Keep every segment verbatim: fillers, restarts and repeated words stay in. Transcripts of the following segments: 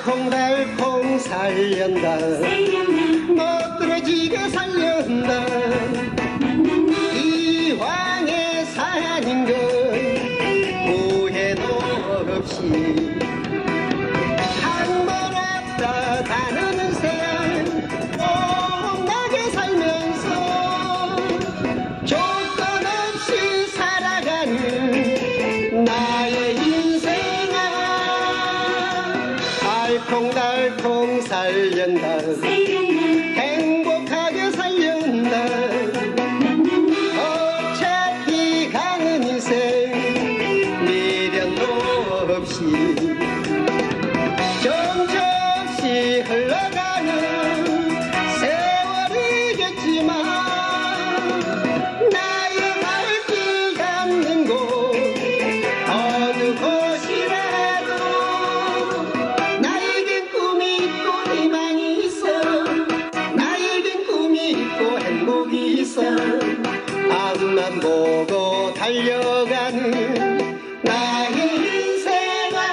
알콩달콩 살련다 못 떨어지게 살련다 이왕에 사는 것 후회도 없이 한 번 왔다 가는 새 뽕나게 살면서 조건 없이 살아가는 나의 인생아 알콩달콩 살련다 행복하게 살련다 어차피 가는 인생 미련도 없이 정처없이 흘러가는 세월이겠지만 나의 발길 닿는 곳 어느 곳이라도 나에겐 꿈이 있고 희망이 있어 나에겐 꿈이 있고 행복이 있어 앞만 보고 달려가는 나의 인생아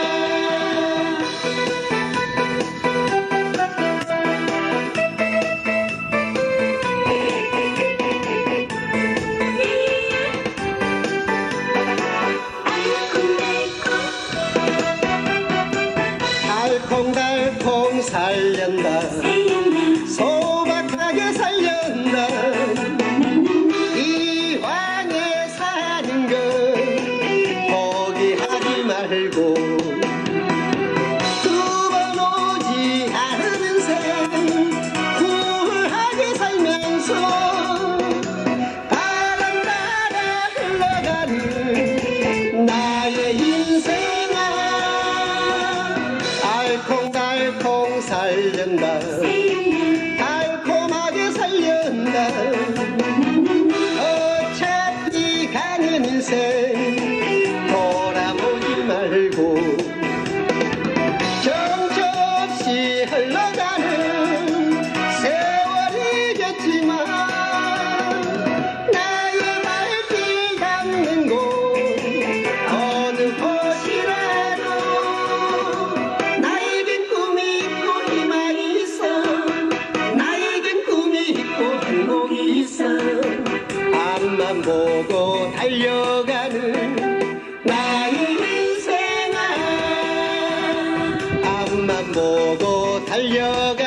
알콩달콩 살련다 소박하게 살련다 이왕에 사는 것 포기하지 말고 두 번 오지 않은 생 쿨하게 살면서 바람 따라 흘러가는 나의 인생아 알콩달콩 살련다 달콤하게 살련다 어차피 가는 인생 돌아보지 말고 정처없이 흘러가는 세월이겠지만 나의 발길 닿는 곳 어느 곳이라도 나에겐 꿈이 있고 희망이 있어 나에겐 꿈이 있고 행복이 있어 앞만 보고 달려가는 나의 인생아 앞만 보고 달려가